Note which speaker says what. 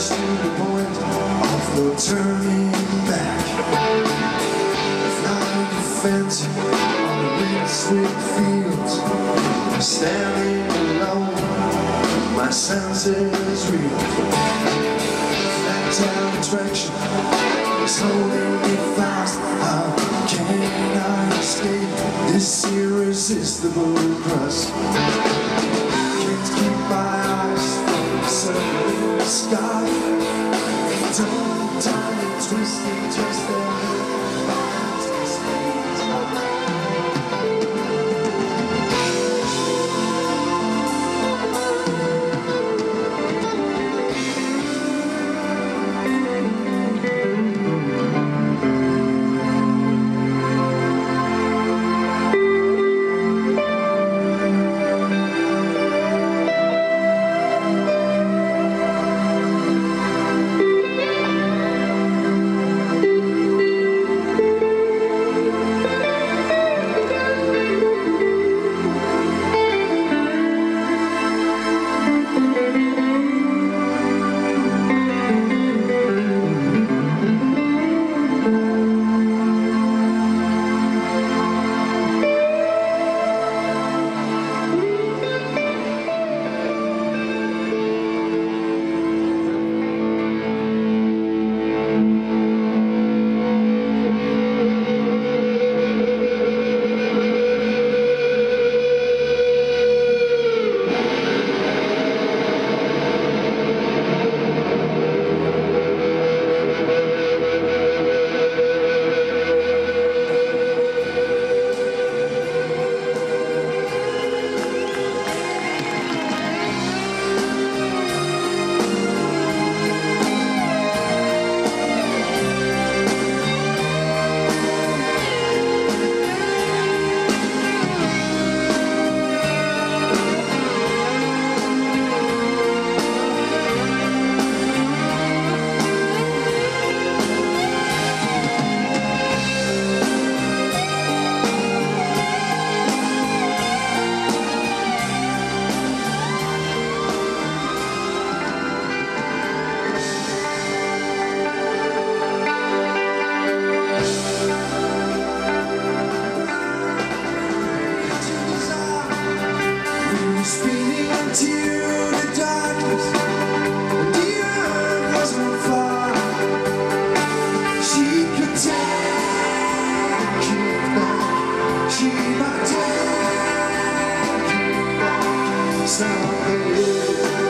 Speaker 1: rush to the point of no turning back. Flying defense on the windswept fields, I'm standing alone, my senses real. That town attraction is holding me fast. How can I escape this irresistible grasp? Can't keep my eyes from the sun in the sky. Tongue tied and twisted just there. Speeding into the darkness, the earth was on fire. She could take it back. She might take it back someday.